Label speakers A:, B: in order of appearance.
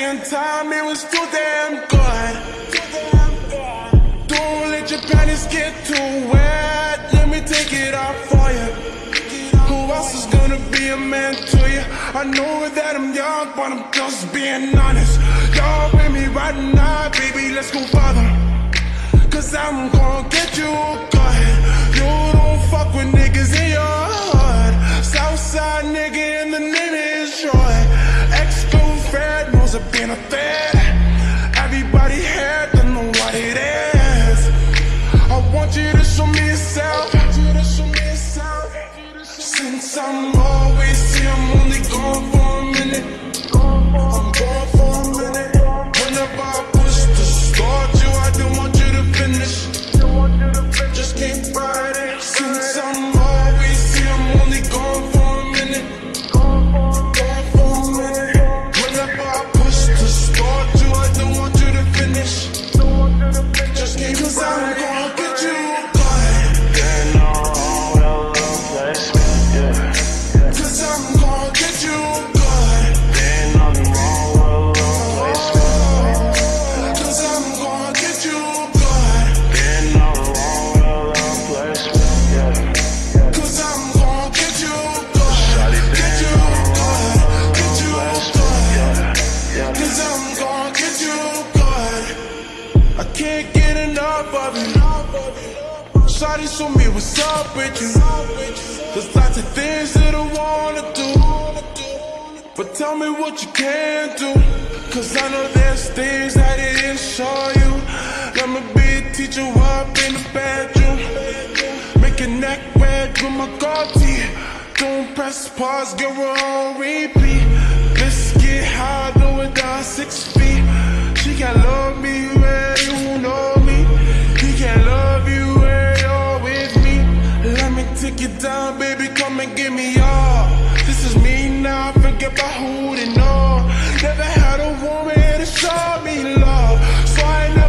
A: same time, it was too damn good. Don't let your panties get too wet. Let me take it off for you. Who else is gonna be a man to you? I know that I'm young, but I'm just being honest. Y'all with me right now, baby, let's go further. Cause I'm gonna get you good. You don't fuck with niggas in your hood. Southside nigga and the name is Troy. Ex-girlfriend knows I've been a threat. Everybody had to know what it is. I want you to show me yourself. Since I'm always here, I'm only gone for a minute. I'm gone for a minute. Whenever I push to start you, I don't want you to finish. Just keep riding. Since I'm always here, I'm only gone for a minute. Gone for a minute. Whenever I push to start you, I don't want you to finish. Just keep riding. Cause I'm gonna get you good.
B: There's no wrong with a little placement, yeah.
A: Cause I'm gonna get you good.
B: Ain't nothing wrong with a little placement.
A: Cause I'm gonna get you good.
B: Ain't nothing wrong with a little placement, yeah.
A: Cause I'm gonna get you good. Get you good. Get you good. Cause I'm gonna get you good. I can't get enough of you. Shawty, show me what's up with you. There's lots of things that I wanna do, but tell me what you can do. Cause I know there's things that I didn't show you. Let me be a teacher up in the bedroom. Make your neck red with my gold teeth. Don't press pause, get her on repeat. Let's get high, do it down 6 feet. She can love me where you know me. He can love you where you're with me. Let me take you down, baby, come and give me all. This is me now, forget about who they know. Never had a woman to show me love, so I never